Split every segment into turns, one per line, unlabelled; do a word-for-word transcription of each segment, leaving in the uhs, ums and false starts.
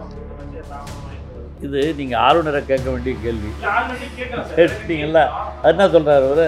இது நீங்கள் ஆளுநரை கேட்க வேண்டிய கேள்வி கேட்டீங்களா? அது என்ன சொல்கிறார் அவர்?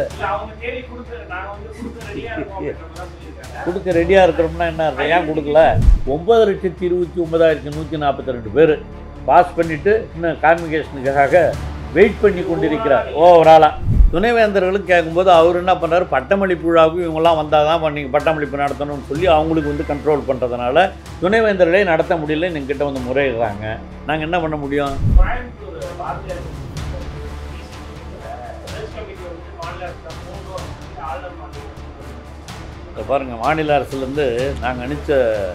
கொடுக்க ரெடியாக இருக்கிறோம்னா என்ன அர்த்தம்? ஏன் கொடுக்கல? ஒம்பது லட்சத்தி இருபத்தி ஒன்பதாயிரத்தி நூற்றி நாற்பத்தி ரெண்டு பேர் பாஸ் பண்ணிவிட்டு இன்னும் கான்வகேஷனுக்காக வெயிட் பண்ணி கொண்டிருக்கிறார் ஓவராலாக. துணைவேந்தர்களுக்கு கேட்கும்போது அவர் என்ன பண்ணுறாரு, பட்டமளிப்பு விழாவுக்கு இவங்கெல்லாம் வந்தால் தான் நீங்கள் பட்டமளிப்பு நடத்தணும்னு சொல்லி அவங்களுக்கு வந்து கண்ட்ரோல் பண்ணுறதுனால துணைவேந்தர்களே நடத்த முடியல, எங்ககிட்ட வந்து முறையிடுறாங்க. நாங்கள் என்ன பண்ண முடியும்? இப்போ பாருங்கள், மாநில அரசுலேருந்து நாங்கள் அனுப்பிச்ச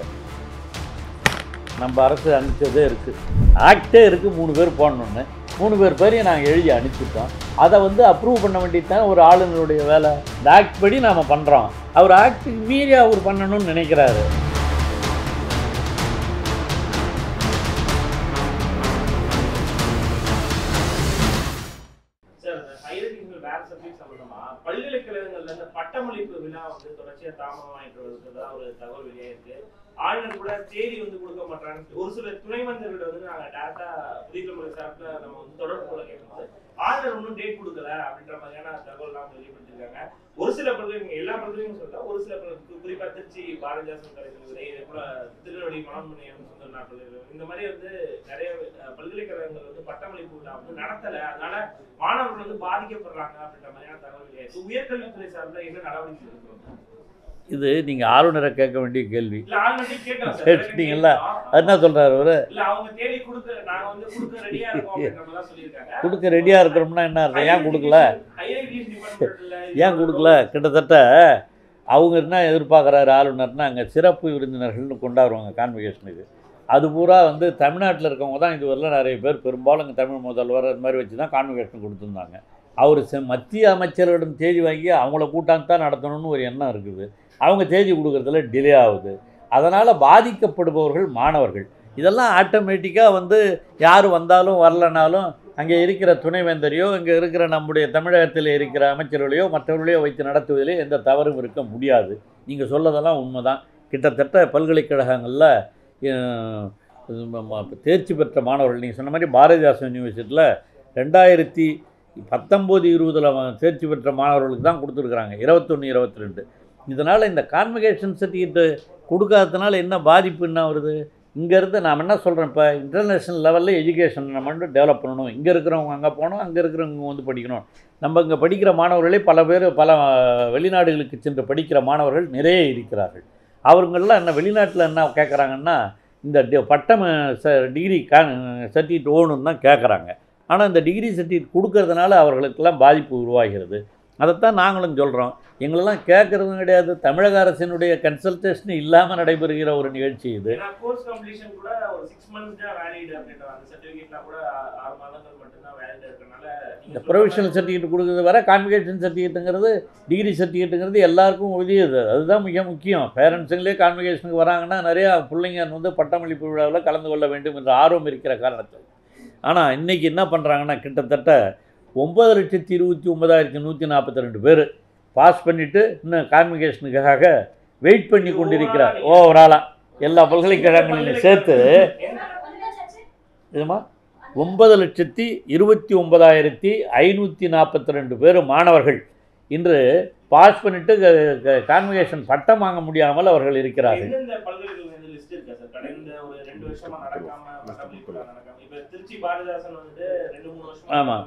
நம்ம அரசு அனுப்பிச்சதே இருக்குது, ஆக்டே இருக்குது, மூணு பேர் போடணுன்னு. மூணு பேர் பேரையும் நாங்கள் எழுதி அனுப்பிச்சிட்டோம். அதை வந்து அப்ரூவ் பண்ண வேண்டியது தான் ஒரு ஆளுநருடைய வேலை. இந்த ஆக்ட் படி நாம் பண்ணுறோம். அவர் ஆக்டுக்கு மீறி அவர் பண்ணணும்னு நினைக்கிறாரு.
பல்கலைக்கழகங்கள்ல இந்த பட்டமளிப்பு விழா வந்து தொடர்ச்சியா தாமதமாயிட்டு வருவதா ஒரு தகவல் வெளியாயிருக்கு. ஆளுநர் கூட தேதி வந்து கொடுக்க மாட்டாங்க. ஒரு சில துணைவேந்தர்கிட்ட வந்து நாங்க டேரக்டா புதிய சார்பில் நம்ம வந்து தொடர்பு கொள்ள கேட்கும்போது ஆளுநர் ஒன்றும் டேட் கொடுக்கல அப்படின்ற மாதிரியான தகவல்லாம் வெளிப்படுத்திருக்காங்க. ஒரு சில பல்கலைக்கழகம், எல்லா பல்கலைக்கழகம் சொல்ல, ஒரு சில குறிப்பா திருச்சி பாரதிதாசன் கலைக்கல்லூரி, இதே போல திருநெல்வேலி மனோன்மணியம் சுந்தரனா பல்கலைக்கழகம், இந்த மாதிரி வந்து நிறைய பல்கலைக்கழகங்கள் வந்து பட்டமளிப்பு விழா வந்து நடத்தல, அதனால மாணவர்கள் வந்து பாதிக்கப்படுறாங்க அப்படின்ற மாதிரியான தகவல் வெளியாயிருக்கு. உயர்கல்வித்துறை சார்பில் என்ன நடவடிக்கை எடுக்கணும்?
இது நீங்கள் ஆளுநரை கேட்க வேண்டிய கேள்வி கேட்டீங்களா? அது என்ன சொல்கிறார் அவர்? கொடுக்க ரெடியாக இருக்கிறோம்னா என்ன அர்த்தம்? ஏன் கொடுக்கல? ஏன் கொடுக்கல? கிட்டத்தட்ட அவங்க என்ன எதிர்பார்க்குறாரு ஆளுநர்னா, அங்கே சிறப்பு விருந்தினர்கள்னு கொண்டாடுவாங்க கான்வகேஷனுக்கு. அது பூரா வந்து தமிழ்நாட்டில் இருக்கவங்க தான் இது வரல நிறைய பேர், பெரும்பாலும் இங்கே தமிழ் முதல்வர் அது மாதிரி வச்சு தான் கான்வகேஷன் கொடுத்துருந்தாங்க. அவர் மத்திய அமைச்சர்களிடம் தேதி வாங்கி அவங்கள கூட்டாந்து தான் நடத்தணும்னு ஒரு எண்ணம் இருக்குது. அவங்க தேதி கொடுக்குறதுல டிலே ஆகுது. அதனால் பாதிக்கப்படுபவர்கள் மாணவர்கள். இதெல்லாம் ஆட்டோமேட்டிக்காக வந்து யார் வந்தாலும் வரலனாலும் அங்கே இருக்கிற துணைவேந்தரையோ இங்கே இருக்கிற நம்முடைய தமிழகத்தில் இருக்கிற அமைச்சர்களையோ மற்றவர்களையோ வைத்து நடத்துவதிலே எந்த தவறும் இருக்க முடியாது. நீங்கள் சொல்லதெல்லாம் உண்மை தான். கிட்டத்தட்ட பல்கலைக்கழகங்களில் தேர்ச்சி பெற்ற மாணவர்கள், நீங்கள் சொன்ன மாதிரி பாரதிதாசன் யூனிவர்சிட்டியில் ரெண்டாயிரத்தி பத்தொம்போது இருபதில் தேர்ச்சி பெற்ற மாணவர்களுக்கு தான் கொடுத்துருக்குறாங்க, இருபத்தொன்று இருபத்தி ரெண்டு. இதனால் இந்த கான்வகேஷன் சர்டிஃபிகேட்டு கொடுக்காததுனால என்ன பாதிப்பு என்ன வருது? இங்கேருந்து நாம் என்ன சொல்கிறோம், இப்போ இன்டர்நேஷ்னல் லெவலில் எஜுகேஷன் நம்ம வந்து டெவலப் பண்ணணும். இங்கே இருக்கிறவங்க அங்கே போகணும், அங்கே இருக்கிறவங்க வந்து படிக்கணும். நம்ம இங்கே படிக்கிற மாணவர்களே பல பேர் பல வெளிநாடுகளுக்கு சென்று படிக்கிற மாணவர்கள் நிறைய இருக்கிறார்கள். அவங்கெல்லாம் என்ன வெளிநாட்டில் என்ன கேட்குறாங்கன்னா, இந்த பட்டம் ச டிகிரி கா சர்டிஃபிகேட் ஓணுன்னு தான் கேட்குறாங்க. ஆனால் இந்த டிகிரி சர்டிஃபிகேட் கொடுக்கறதுனால அவர்களுக்கெல்லாம் பாதிப்பு உருவாகிறது. அதைத்தான் நாங்களும் சொல்கிறோம். எங்களெல்லாம் கேட்குறதும் கிடையாது. தமிழக அரசினுடைய கன்சல்டேஷன் இல்லாமல் நடைபெறுகிற ஒரு நிகழ்ச்சி இது. இந்த ப்ரொவிஷனல் சர்டிஃபிகேட் கொடுக்குறது வர கான்வகேஷன் சர்டிஃபிகேட்டுங்கிறது, டிகிரி சர்டிஃபிகேட்டுங்கிறது எல்லாருக்கும் உதவியது. அதுதான் மிக முக்கியம். பேரண்ட்ஸுங்களே கான்வகேஷனுக்கு வராங்கன்னா நிறையா பிள்ளைங்க வந்து பட்டமளிப்பு விழாவில் கலந்து கொள்ள வேண்டும் என்ற ஆர்வம் இருக்கிற காரணத்தில். ஆனால் இன்றைக்கி என்ன பண்ணுறாங்கன்னா, கிட்டத்தட்ட ஒம்பது லட்சத்தி இருபத்தி ஒன்பதாயிரத்தி நூற்றி நாற்பத்தி ரெண்டு பேர் பாஸ் பண்ணிவிட்டு இன்னும் கான்வகேஷனுக்காக வெயிட் பண்ணி கொண்டிருக்கிறார் ஓவராலாக எல்லா பல்கலைக்கழகங்களையும் சேர்த்து. இதுமா ஒன்பது லட்சத்தி இருபத்தி ஒன்பதாயிரத்தி ஐநூற்றி நாற்பத்தி ரெண்டு பேர் மாணவர்கள் இன்று பாஸ் பண்ணிவிட்டு கான்வகேஷன் பட்டம் வாங்க முடியாமல் அவர்கள் இருக்கிறார்கள். ஆமாம்,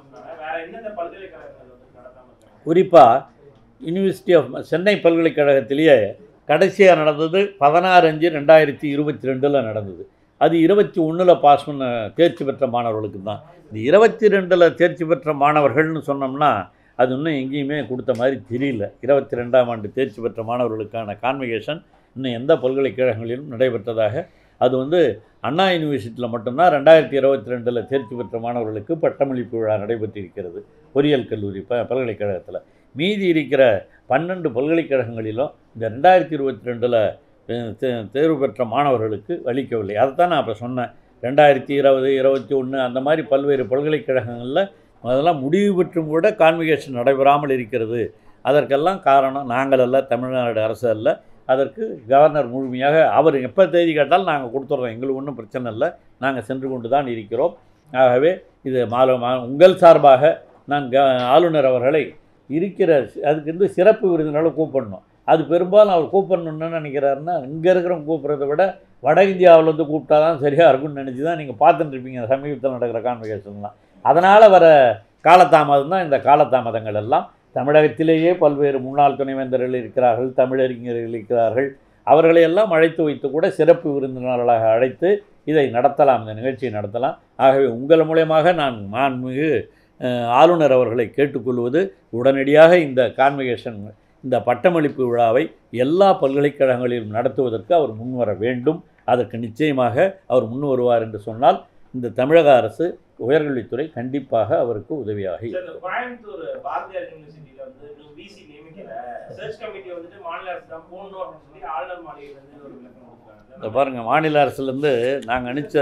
குறிப்பாக யூனிவர்சிட்டி ஆஃப் சென்னை பல்கலைக்கழகத்திலேயே கடைசியாக நடந்தது பதினாறு அஞ்சு ரெண்டாயிரத்தி இருபத்தி ரெண்டில் நடந்தது. அது இருபத்தி ஒன்றில் பாஸ் பண்ண தேர்ச்சி பெற்ற மாணவர்களுக்கு தான். இந்த இருபத்தி ரெண்டில் தேர்ச்சி பெற்ற மாணவர்கள்னு சொன்னோம்னா அது இன்னும் எங்கேயுமே கொடுத்த மாதிரி தெரியல. இருபத்தி ரெண்டாம் ஆண்டு தேர்ச்சி பெற்ற மாணவர்களுக்கான கான்வகேஷன் இன்னும் எந்த பல்கலைக்கழகங்களிலும் நடைபெற்றதாக, அது வந்து அண்ணா யூனிவர்சிட்டியில் மட்டும்தான் ரெண்டாயிரத்தி இருபத்தி ரெண்டில் தேர்ச்சி பெற்ற மாணவர்களுக்கு பட்டமளிப்பு விழா நடைபெற்றிருக்கிறது பொறியியல் கல்லூரி ப பல்கலைக்கழகத்தில். மீதி இருக்கிற பன்னெண்டு பல்கலைக்கழகங்களிலும் இந்த ரெண்டாயிரத்தி இருபத்தி ரெண்டில் தே தேர்வு பெற்ற மாணவர்களுக்கு அளிக்கவில்லை. அதைத்தான் நான் இப்போ சொன்னேன். ரெண்டாயிரத்தி இருபது இருபத்தி ஒன்று அந்த மாதிரி பல்வேறு பல்கலைக்கழகங்களில் அதெல்லாம் முடிவு பெற்றும் கூட கான்வகேஷன் நடைபெறாமல் இருக்கிறது. அதற்கெல்லாம் காரணம் நாங்கள் அல்ல, தமிழ்நாடு அரசு அல்ல, அதற்கு கவர்னர் முழுமையாக அவர் எப்போ தேதி கேட்டாலும் நாங்கள் கொடுத்துட்றோம், எங்களுக்கு ஒன்றும் பிரச்சனை இல்லை, நாங்கள் சென்று கொண்டு தான் இருக்கிறோம். ஆகவே இது மால உங்கள் சார்பாக நான் க ஆளுநர் அவர்களை இருக்கிற அதுக்கு வந்து சிறப்பு விருந்தினால கூப்பிடணும். அது பெரும்பாலும் அவர் கூப்பிடணுன்னு நினைக்கிறாருன்னா, இங்கே இருக்கிறவங்க கூப்பிட்றத விட வட இந்தியாவிலேருந்து கூப்பிட்டா தான் சரியாக இருக்கும்னு நினச்சி தான் நீங்கள் பார்த்துட்டு இருப்பீங்க சமீபத்தில் நடக்கிற கான்வெகேஷன்லாம். அதனால் வர காலதாமதம் தான் இந்த காலதாமதங்கள் எல்லாம். தமிழகத்திலேயே பல்வேறு முன்னாள் துணைவேந்தர்கள் இருக்கிறார்கள், தமிழறிஞர்கள் இருக்கிறார்கள், அவர்களையெல்லாம் அழைத்து வைத்து கூட சிறப்பு விருந்தினர்களாக அழைத்து இதை நடத்தலாம், இந்த நிகழ்ச்சியை நடத்தலாம். ஆகவே உங்கள் மூலமாக நான் மாண்புமிகு ஆளுநர் அவர்களை கேட்டுக்கொள்வது, உடனடியாக இந்த கான்வெகேஷன் இந்த பட்டமளிப்பு விழாவை எல்லா பல்கலைக்கழகங்களிலும் நடத்துவதற்கு அவர் முன்வர வேண்டும். அதற்கு நிச்சயமாக அவர் முன் வருவார் என்று சொன்னால் இந்த தமிழக அரசு உயர்கல்வித்துறை கண்டிப்பாக அவருக்கு உதவியாக இருக்கும்.
கோயம்புத்தூர் பாரதியார் யூனிவர்சிட்டியில் வந்து விசி நியமிக்கிற சர்ச் கமிட்டி வந்துட்டு மாநில அரசு தான் போடணும் அப்படின்னு சொல்லி ஆளுநர் மாளிகையிலேருந்து ஒரு விளக்கம் கொடுக்குறாங்க.
இந்த பாருங்கள், மாநில அரசுலேருந்து நாங்கள் அனுப்பிச்ச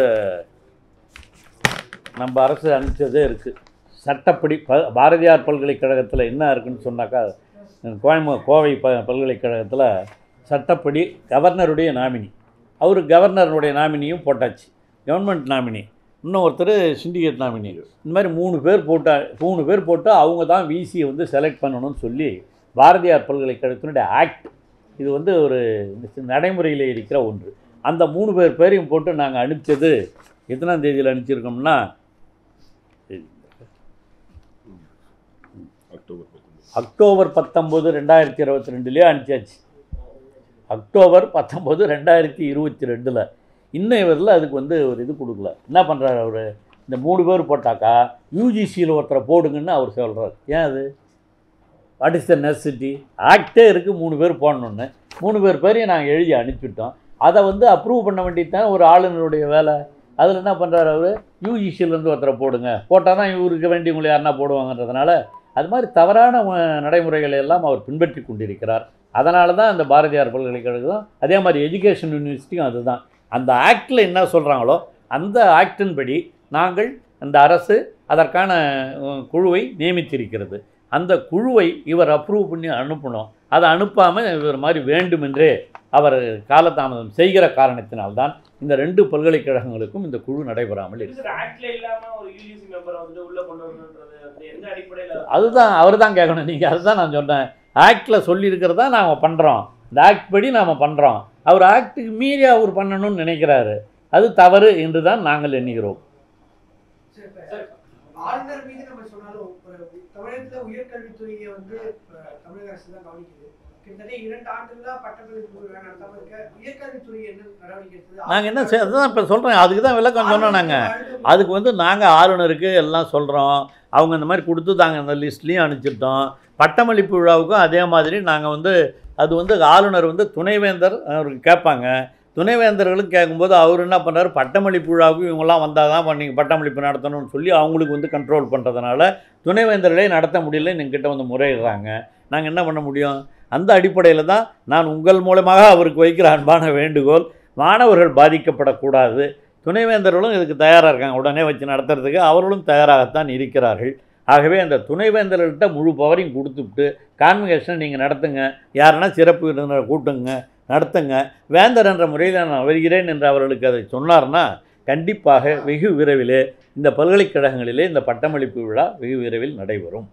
நம்ம அரசு அனுப்பிச்சதே இருக்குது. சட்டப்படி ப பாரதியார் பல்கலைக்கழகத்தில் என்ன இருக்குன்னு சொன்னாக்கா, கோயம்பு கோவை ப பல்கலைக்கழகத்தில் சட்டப்படி கவர்னருடைய நாமினி, அவர் கவர்னருடைய நாமினியும் போட்டாச்சு, கவர்மெண்ட் நாமினி, இன்னும் ஒருத்தர் சிண்டிகேட் நாமினி, இந்த மாதிரி மூணு பேர் போட்டா மூணு பேர் போட்டு அவங்க தான் விசியை வந்து செலக்ட் பண்ணணும்னு சொல்லி பாரதியார் பல்கலைக்கழகத்தினுடைய ஆக்ட், இது வந்து ஒரு நடைமுறையில் இருக்கிற ஒன்று. அந்த மூணு பேர் பேரையும் போட்டு நாங்கள் அனுப்பிச்சது எத்தனாம் தேதியில் அனுப்பிச்சிருக்கோம்னா அக்டோபர் பத்தொம்போது ரெண்டாயிரத்தி இருபத்தி ரெண்டுலேயே அனுப்பிச்சாச்சு. அக்டோபர் பத்தொம்போது ரெண்டாயிரத்தி இருபத்தி ரெண்டில் இன்னும் இவரில் அதுக்கு வந்து ஒரு இது கொடுக்கல. என்ன பண்ணுறாரு அவர், இந்த மூணு பேர் போட்டாக்கா யூஜிசியில் ஒருத்தரை போடுங்கன்னு அவர் சொல்கிறார். ஏன் அது, வாட் இஸ் த நெசசிட்டி? ஆக்டே இருக்குது மூணு பேர் போடணுன்னு. மூணு பேர் பேரையும் நாங்கள் எழுதி அனுப்பிவிட்டோம். அதை வந்து அப்ரூவ் பண்ண வேண்டியது தான் ஒரு ஆளுநருடைய வேலை. அதில் என்ன பண்ணுறாரு அவர், யூஜிசியிலேருந்து ஒருத்தரை போடுங்க, போட்டால் தான் இவருக்கு வேண்டியவங்களை யாருன்னா போடுவாங்கன்றதுனால அது மாதிரி தவறான நடைமுறைகளை எல்லாம் அவர் பின்பற்றி கொண்டிருக்கிறார். அதனால தான் அந்த பாரதியார் பல்கலைக்கழகம், அதே மாதிரி எஜுகேஷன் யூனிவர்சிட்டியும் அதுதான். அந்த ஆக்டில் என்ன சொல்கிறாங்களோ அந்த ஆக்டின்படி நாங்கள் அந்த அரசு அதற்கான குழுவை நியமித்திருக்கிறது. அந்த குழுவை இவர் அப்ரூவ் பண்ணி அனுப்பணும். அதை அனுப்பாமல் இவர் மாதிரி வேண்டுமென்றே அவர் காலதாமதம் செய்கிற காரணத்தினால்தான் இந்த ரெண்டு பல்கலைக்கழகங்களுக்கும் இந்த குழு நடைபெறாமல் இருக்கு. அதுதான் அவர் தான் கேட்கணும். நீங்கள் அதுதான் நான் சொன்னேன், ஆக்டில் சொல்லியிருக்கிறதா நாம் பண்ணுறோம், இந்த ஆக்ட் படி நாம் பண்ணுறோம். அவர் ஆக்டுக்கு மீறி அவர் பண்ணணும்னு நினைக்கிறாரு, அது தவறு என்று தான் நாங்கள் எண்ணுகிறோம்.
ஆளுநர் மீது நம்ம சொன்னாலும் தமிழகத்தில் உயர்கல்வித்துறையை வந்து தமிழக அரசு தான் கவனிக்குது. கிட்டத்தட்ட இரண்டு ஆண்டுகளா பட்டப்படிப்பு நடத்தாம இருக்க உயர்கல்வித்துறை என்ன நடவடிக்கை எடுத்தது?
நாங்கள் என்ன செய் அதுதான் இப்போ சொல்கிறேன், அதுக்கு தான் விளக்கம் சொன்னோம். நாங்கள் அதுக்கு வந்து நாங்கள் ஆளுநருக்கு எல்லாம் சொல்கிறோம், அவங்க இந்த மாதிரி கொடுத்து நாங்கள் அந்த லிஸ்ட்லேயும் அனுப்பிச்சிட்டோம். பட்டமளிப்பு விழாவுக்கும் அதே மாதிரி நாங்கள் வந்து அது வந்து ஆளுநர் வந்து துணைவேந்தர் அவருக்கு கேட்பாங்க. துணைவேந்தர்களும் கேட்கும்போது அவர் என்ன பண்ணுறாரு, பட்டமளிப்பு விழாவுக்கு இவங்கெல்லாம் வந்தால் தான் நீங்கள் பட்டமளிப்பு நடத்தணும்னு சொல்லி அவங்களுக்கு வந்து கண்ட்ரோல் பண்ணுறதுனால துணைவேந்தர்களே நடத்த முடியல, எங்ககிட்ட வந்து முறையிடுறாங்க. நாங்கள் என்ன பண்ண முடியும்? அந்த அடிப்படையில் தான் நான் உங்கள் மூலமாக அவருக்கு வைக்கிற அன்பான வேண்டுகோள், மாணவர்கள் பாதிக்கப்படக்கூடாது. துணைவேந்தர்களும் இதுக்கு தயாராக இருக்காங்க, உடனே வச்சு நடத்துறதுக்கு அவர்களும் தயாராகத்தான் இருக்கிறார்கள். ஆகவே அந்த துணைவேந்தர்கள்ட்ட முழு பவரையும் கொடுத்துவிட்டு கான்வெகேஷனை நீங்கள் நடத்துங்க, யாருன்னா சிறப்பு விருந்தினரை கூட்டுங்க, நடத்துங்க, வேந்தர் என்ற முறையில் நான் வருகிறேன் என்று அவர்களுக்கு அதை சொன்னார்னா கண்டிப்பாக வெகு விரைவிலே இந்த பல்கலைக்கழகங்களிலே இந்த பட்டமளிப்பு விழா வெகு விரைவில் நடைபெறும்.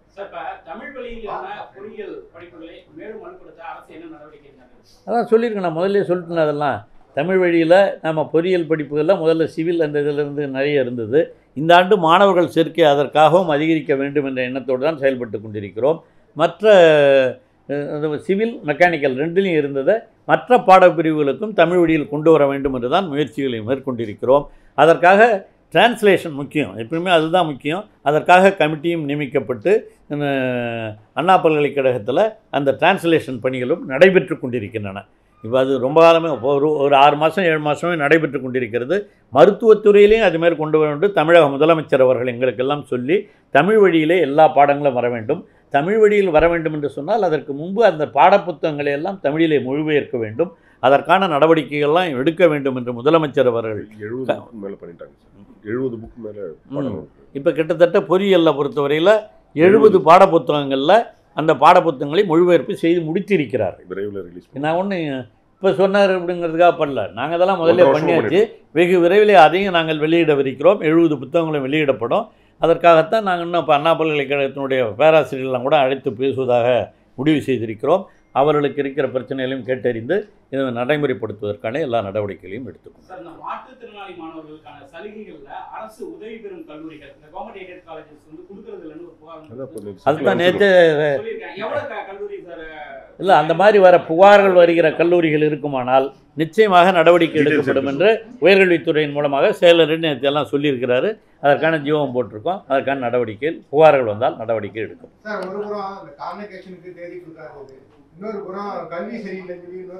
அதான் சொல்லியிருக்கேன், நான் முதல்ல சொல்லிட்டேன். அதெல்லாம் தமிழ் வழியில் நம்ம பொறியியல் படிப்புகளில் முதல்ல சிவில் அந்த இதிலிருந்து நிறைய இருந்தது. இந்த ஆண்டு மாணவர்கள் சேர்க்கை அதற்காகவும் அதிகரிக்க வேண்டும் என்ற எண்ணத்தோடு தான் செயல்பட்டு கொண்டிருக்கிறோம். மற்ற சிவில் மெக்கானிக்கல் ரெண்டுலேயும் இருந்ததை மற்ற பாடப்பிரிவுகளுக்கும் தமிழ் வழியில் கொண்டு வர வேண்டும் என்று தான் முயற்சிகளை மேற்கொண்டிருக்கிறோம். அதற்காக டிரான்ஸ்லேஷன் முக்கியம், எப்பவுமே அதுதான் முக்கியம். அதற்காக கமிட்டியும் நியமிக்கப்பட்டு அண்ணா பல்கலைக்கழகத்தில் அந்த டிரான்ஸ்லேஷன் பணிகளும் நடைபெற்று கொண்டிருக்கின்றன. இப்போ அது ரொம்ப காலமே ஒரு ஒரு ஆறு மாதம் ஏழு மாதமே நடைபெற்று கொண்டிருக்கிறது. மருத்துவத்துறையிலையும் அதுமாரி கொண்டு வர வேண்டும். தமிழக முதலமைச்சர் அவர்கள் எங்களுக்கெல்லாம் சொல்லி தமிழ் வழியிலே எல்லா பாடங்களும் வர வேண்டும். தமிழ் வழியில் வர வேண்டும் என்று சொன்னால் அதற்கு முன்பு அந்த பாடப்புத்தகங்களை எல்லாம் தமிழிலே மொழிபெயர்க்க வேண்டும். அதற்கான நடவடிக்கைகள்லாம் எடுக்க வேண்டும் என்று முதலமைச்சர் அவர்கள்
எழுபது மேலே பண்ணிட்டாங்க. எழுபது புக்கு மேலே
இப்போ கிட்டத்தட்ட பொறியியலில் பொறுத்தவரையில் எழுபது பாடப்புத்தகங்களில் அந்த பாடப்புத்தகங்களை மொழிபெயர்ப்பு செய்து முடித்திருக்கிறார்கள்.
விரைவில் ரிலீஸ்.
நான் ஒன்று இப்போ சொன்னார் அப்படிங்கிறதுக்காக பண்ணல. நாங்கள் அதெல்லாம் முதல்ல பண்ணியாச்சு. வெகு விரைவில் அதையும் நாங்கள் வெளியிடவிருக்கிறோம். எழுபது புத்தகங்களும் வெளியிடப்படும். அதற்காகத்தான் நாங்கள் இன்னும் இப்போ அண்ணா பல்கலைக்கழகத்தினுடைய பேராசிரியர்கள்லாம் கூட அழைத்து பேசுவதாக முடிவு செய்திருக்கிறோம். அவர்களுக்கு இருக்கிற பிரச்சனைகளையும் கேட்டறிந்து இதை நடைமுறைப்படுத்துவதற்கான எல்லா நடவடிக்கைகளையும் எடுத்துக்கணும்.
சார், இந்த மாற்றுத்திறனாளி மாணவர்களுக்கான சலுகைகள்ல அரசு உதவி பெறும் கல்லூரிகள் இந்த கவர்மெண்ட் எய்டட் காலேஜஸ் வந்து கொடுக்கறது இல்லைன்னு ஒரு புகார்.
அதுதான் நேற்று
சொல்லியிருக்காங்க. எவ்வளவு கல்லூரி சார்?
இல்லை, அந்த மாதிரி வர புகார்கள் வருகிற கல்லூரிகள் இருக்குமானால் நிச்சயமாக நடவடிக்கை எடுக்கப்படும் என்று உயர்கல்வித்துறையின் மூலமாக செயலர் நேற்று எல்லாம் சொல்லியிருக்கிறாரு. அதற்கான ஜீவம் போட்டிருக்கோம். அதற்கான நடவடிக்கையில் புகார்கள் வந்தால் நடவடிக்கை எடுக்கும்.
சார், ஒரு புறம் அந்த கான்வெகேஷனுக்கு தேதி கொடுக்காதது, இன்னொரு புறம் கல்வி சரியில்லைன்னு இன்னொரு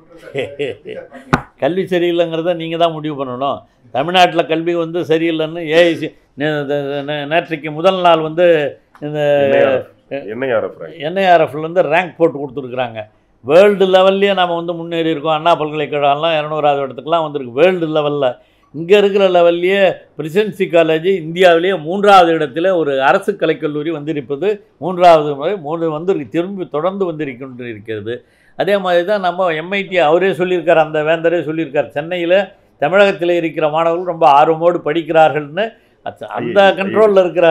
புறம்
கல்வி சரியில்லைங்கிறத நீங்கள் தான் முடிவு பண்ணணும். தமிழ்நாட்டில் கல்வி வந்து சரியில்லைன்னு ஏஐசி நேற்றைக்கு முதல் நாள் வந்து இந்த என்ஐஆர்எஃப்ல வந்து ரேங்க் போட்டு கொடுத்துருக்குறாங்க. வேர்ல்டு லெவல்லையே நம்ம வந்து முன்னேறி இருக்கோம். அண்ணா பல்கலைக்கழகம்லாம் இரநூறாவது இடத்துக்குலாம் வந்திருக்கு வேர்ல்டு லெவலில். இங்கே இருக்கிற லெவல்லையே பிரசிடென்சி காலேஜ் இந்தியாவிலேயே மூன்றாவது இடத்துல ஒரு அரசு கலைக்கல்லூரி வந்திருப்பது மூன்றாவது முறை மூன்று வந்து திரும்பி தொடர்ந்து வந்திருக்கின்ற இருக்கிறது. அதே மாதிரி தான் நம்ம எம்ஐடி அவரே சொல்லியிருக்கார், அந்த வேந்தரே சொல்லியிருக்கார், சென்னையில் தமிழகத்தில் இருக்கிற மாணவர்கள் ரொம்ப ஆர்வமோடு படிக்கிறார்கள்னு. அந்த கண்ட்ரோலில் இருக்கிற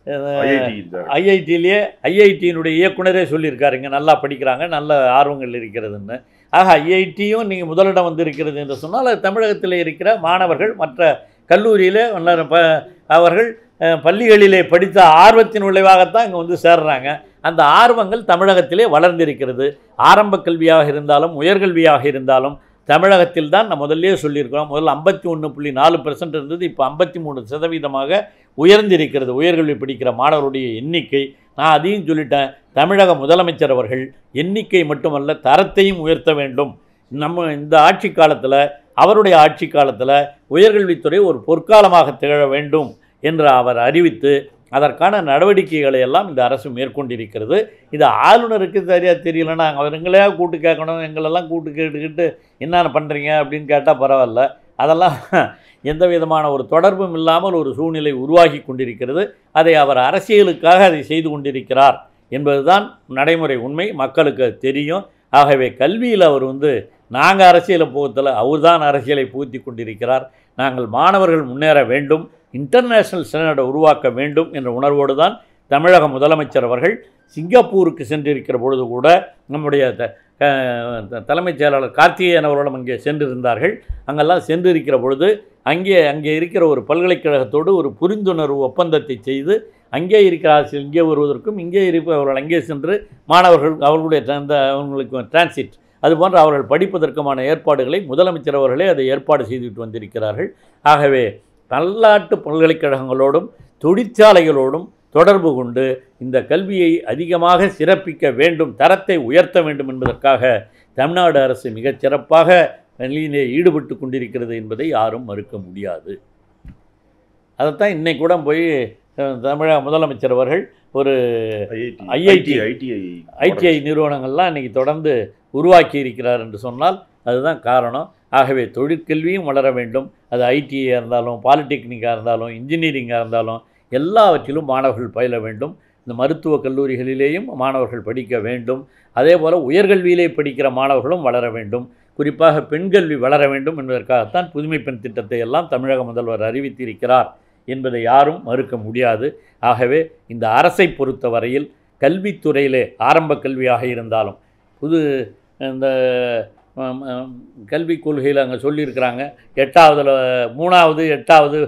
ஐஐடியிலேயே ஐஐடியினுடைய இயக்குனரே சொல்லியிருக்காருங்க, நல்லா படிக்கிறாங்க, நல்ல ஆர்வங்கள் இருக்கிறதுன்னு. ஆக ஐஐடியும் நீங்கள் முதலிடம் வந்து இருக்கிறது என்று சொன்னால் அது தமிழகத்தில் இருக்கிற மாணவர்கள் மற்ற கல்லூரியில் அவர்கள் பள்ளிகளிலே படித்த ஆர்வத்தின் விளைவாகத்தான் இங்கே வந்து சேர்றாங்க. அந்த ஆர்வங்கள் தமிழகத்திலே வளர்ந்திருக்கிறது. ஆரம்ப கல்வியாக இருந்தாலும் உயர்கல்வியாக இருந்தாலும் தமிழகத்தில் தான் நான் முதல்லே சொல்லியிருக்கிறோம். முதல்ல ஐம்பத்தி ஒன்று புள்ளி நாலு பெர்சன்ட் இருந்தது, இப்போ ஐம்பத்தி மூணு சதவீதமாக உயர்ந்திருக்கிறது உயர்கல்வி படிக்கிற மாணவருடைய எண்ணிக்கை. நான் அதையும் சொல்லிட்டேன், தமிழக முதலமைச்சர் அவர்கள் எண்ணிக்கை மட்டுமல்ல தரத்தையும் உயர்த்த வேண்டும். நம்ம இந்த ஆட்சி காலத்தில் அவருடைய ஆட்சி காலத்தில் உயர்கல்வித்துறை ஒரு பொற்காலமாக திகழ வேண்டும் என்று அவர் அறிவித்து அதற்கான நடவடிக்கைகளை எல்லாம் இந்த அரசு மேற்கொண்டிருக்கிறது. இது ஆளுநருக்கு சரியாக தெரியலன்னா அவருங்களே கூட்டு கேட்கணும், எங்களெல்லாம் கூட்டு கேட்டுக்கிட்டு என்னென்ன பண்ணுறீங்க அப்படின்னு கேட்டால் பரவாயில்ல. அதெல்லாம் எந்த விதமான ஒரு தொடர்பும் இல்லாமல் ஒரு சூழ்நிலை உருவாகி கொண்டிருக்கிறது. அதை அவர் அரசியலுக்காக அதை செய்து கொண்டிருக்கிறார் என்பதுதான் நடைமுறை உண்மை, மக்களுக்கு தெரியும். ஆகவே கல்வியில் அவர் வந்து நாங்கள் அரசியலை புகுத்தலை, அவர் தான் அரசியலை புகுத்தி கொண்டிருக்கிறார். நாங்கள் மாணவர்கள் முன்னேற வேண்டும், இன்டர்நேஷ்னல் ஸ்டாண்டர்டை உருவாக்க வேண்டும் என்ற உணர்வோடு தான் தமிழக முதலமைச்சர் அவர்கள் சிங்கப்பூருக்கு சென்றிருக்கிற பொழுது கூட நம்முடைய தலைமைச் செயலாளர் கார்த்திகேயன் அவர்களும் அங்கே சென்றிருந்தார்கள். அங்கெல்லாம் சென்றிருக்கிற பொழுது அங்கே அங்கே இருக்கிற ஒரு பல்கலைக்கழகத்தோடு ஒரு புரிந்துணர்வு ஒப்பந்தத்தை செய்து அங்கே இருக்கிற ஆசிரியர் இங்கே வருவதற்கும் இங்கே இருப்பவர்கள் அங்கே சென்று மாணவர்கள் அவர்களுடைய அந்த அவங்களுக்கு டிரான்சிட் அதுபோன்று அவர்கள் படிப்பதற்குமான ஏற்பாடுகளை முதலமைச்சர் அவர்களே அதை ஏற்பாடு செய்துவிட்டு வந்திருக்கிறார்கள். ஆகவே பல்லாட்டு பல்கலைக்கழகங்களோடும் தொழிற்சாலைகளோடும் தொடர்பு கொண்டு இந்த கல்வியை அதிகமாக சிறப்பிக்க வேண்டும், தரத்தை உயர்த்த வேண்டும் என்பதற்காக தமிழ்நாடு அரசு மிகச் சிறப்பாக பணியிலே ஈடுபட்டு கொண்டிருக்கிறது என்பதை யாரும் மறுக்க முடியாது. அதைத்தான் இன்னைக்கு கூட போய் தமிழக முதலமைச்சர் அவர்கள் ஒரு ஐஐடி ஐடிஐ நிறுவனங்கள்லாம் இன்றைக்கி தொடர்ந்து உருவாக்கி இருக்கிறார் என்று சொன்னால் அதுதான் காரணம். ஆகவே தொழிற்கல்வியும் வளர வேண்டும். அது ஐடிஐயாக இருந்தாலும் பாலிடெக்னிக்காக இருந்தாலும் இன்ஜினியரிங்காக இருந்தாலும் எல்லாவற்றிலும் மாணவர்கள் பயில வேண்டும். இந்த மருத்துவக் கல்லூரிகளிலேயும் மாணவர்கள் படிக்க வேண்டும். அதே போல் உயர்கல்வியிலே படிக்கிற மாணவர்களும் வளர வேண்டும். குறிப்பாக பெண்கல்வி வளர வேண்டும் என்பதற்காகத்தான் புதுமை பெண் திட்டத்தை எல்லாம் தமிழக முதல்வர் அறிவித்திருக்கிறார் என்பதை யாரும் மறுக்க முடியாது. ஆகவே இந்த அரசை பொறுத்த வரையில் கல்வித்துறையிலே ஆரம்ப கல்வியாக இருந்தாலும் புது இந்த கல்விக் கொள்கையில் அங்கே சொல்லியிருக்கிறாங்க, எட்டாவதில் மூணாவது எட்டாவது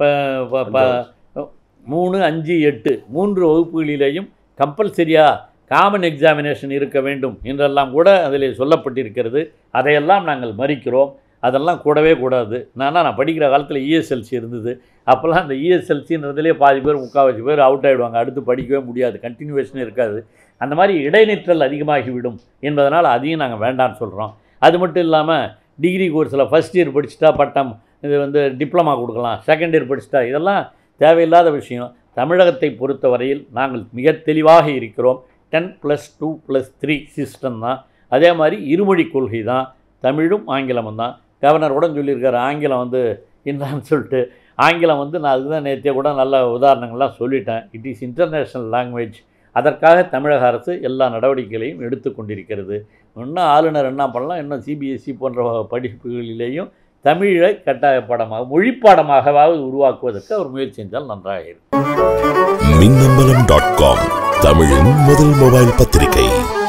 மூணு அஞ்சு எட்டு மூன்று வகுப்புகளிலேயும் கம்பல்சரியாக காமன் எக்ஸாமினேஷன் இருக்க வேண்டும் என்றெல்லாம் கூட அதில் சொல்லப்பட்டிருக்கிறது. அதையெல்லாம் நாங்கள் மறிக்கிறோம். அதெல்லாம் கூடவே கூடாது. நான் நான் படிக்கிற காலத்தில் இஎஸ்எல்சி இருந்தது. அப்போல்லாம் அந்த இஎஸ்எல்சின்றதுலேயே பாதி பேர் முக்கால்வாசி பேர் அவுட் ஆகிடுவாங்க, அடுத்து படிக்கவே முடியாது, கண்டினியூவேஷன் இருக்காது. அந்த மாதிரி இடைநிற்றல் அதிகமாகிவிடும் என்பதனால் அதையும் நாங்கள் வேண்டான்னு சொல்கிறோம். அது மட்டும் இல்லாமல் டிகிரி கோர்ஸில் ஃபஸ்ட் இயர் படிச்சுட்டா பட்டம், இது வந்து டிப்ளமா கொடுக்கலாம், செகண்ட் இயர் படிச்சுட்டா, இதெல்லாம் தேவையில்லாத விஷயம். தமிழகத்தை பொறுத்த வரையில் நாங்கள் மிக தெளிவாக இருக்கிறோம். Ten plus two plus three system தான். அதே மாதிரி இருமொழி கொள்கை தான், தமிழும் ஆங்கிலமும் தான். கவர்னர் கூட சொல்லியிருக்காரு ஆங்கிலம் வந்து என்னான்னு சொல்லிட்டு. ஆங்கிலம் வந்து நான் அதுதான் நேற்றே கூட நல்ல உதாரணங்கள்லாம் சொல்லிட்டேன். It is international language. அதற்காக தமிழக அரசு எல்லா நடவடிக்கைகளையும் எடுத்து கொண்டிருக்கிறது. இன்னும் ஆளுநர் என்ன பண்ணலாம், இன்னும் சிபிஎஸ்சி போன்ற படிப்புகளிலேயும் தமிழை கட்டாய பாடமாக மொழிப்பாடமாகவாவது உருவாக்குவதற்கு அவர் முயற்சி செஞ்சால் நன்றாக இருக்கும்.
மின்னம்பலம் டாட் காம் தமிழின் முதல் மொபைல் பத்திரிகை.